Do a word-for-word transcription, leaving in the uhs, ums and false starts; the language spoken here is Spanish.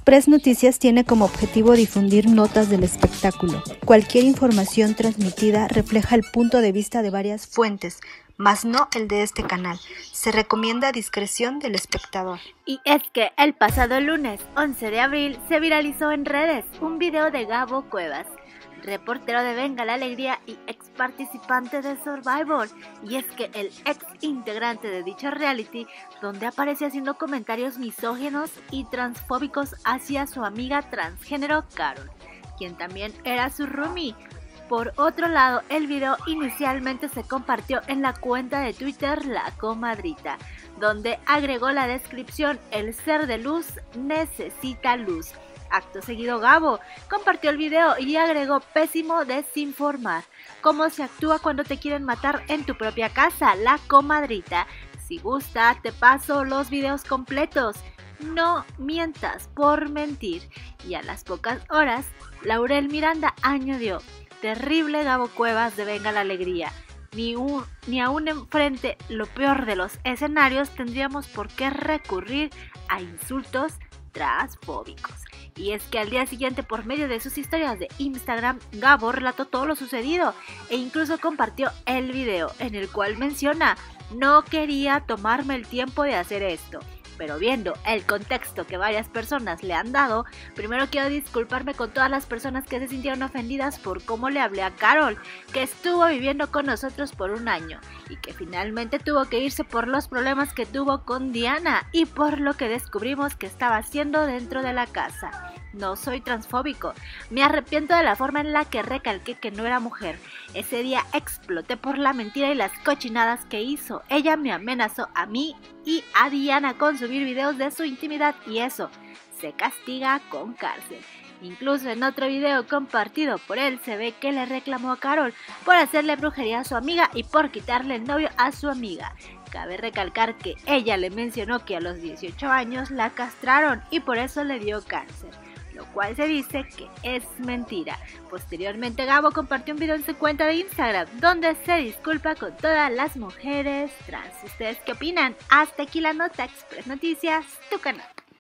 Express Noticias tiene como objetivo difundir notas del espectáculo. Cualquier información transmitida refleja el punto de vista de varias fuentes, mas no el de este canal. Se recomienda discreción del espectador. Y es que el pasado lunes once de abril se viralizó en redes un video de Gabo Cuevas, reportero de Venga la Alegría y ex participante de Survivor, y es que el ex integrante de dicho reality, donde aparece haciendo comentarios misóginos y transfóbicos hacia su amiga transgénero Carol, quien también era su roomie. Por otro lado, el video inicialmente se compartió en la cuenta de Twitter La Comadrita, donde agregó la descripción: el ser de luz necesita luz. Acto seguido, Gabo compartió el video y agregó: pésimo desinformar. ¿Cómo se actúa cuando te quieren matar en tu propia casa? La Comadrita. Si gusta, te paso los videos completos. No mientas por mentir. Y a las pocas horas, Laurel Miranda añadió: terrible Gabo Cuevas de Venga la Alegría. Ni, un, ni aún enfrente lo peor de los escenarios tendríamos por qué recurrir a insultos transfóbicos. Y es que al día siguiente, por medio de sus historias de Instagram, Gabo relató todo lo sucedido e incluso compartió el video en el cual menciona: no quería tomarme el tiempo de hacer esto, pero viendo el contexto que varias personas le han dado, primero quiero disculparme con todas las personas que se sintieron ofendidas por cómo le hablé a Carol, que estuvo viviendo con nosotros por un año y que finalmente tuvo que irse por los problemas que tuvo con Diana y por lo que descubrimos que estaba haciendo dentro de la casa. No soy transfóbico, me arrepiento de la forma en la que recalqué que no era mujer. Ese día exploté por la mentira y las cochinadas que hizo. Ella me amenazó a mí y a Diana con subir videos de su intimidad y eso se castiga con cárcel. Incluso en otro video compartido por él se ve que le reclamó a Carol por hacerle brujería a su amiga y por quitarle el novio a su amiga. Cabe recalcar que ella le mencionó que a los dieciocho años la castraron y por eso le dio cáncer, lo cual se dice que es mentira. Posteriormente, Gabo compartió un video en su cuenta de Instagram donde se disculpa con todas las mujeres trans. ¿Ustedes qué opinan? Hasta aquí la nota. Express Noticias, tu canal.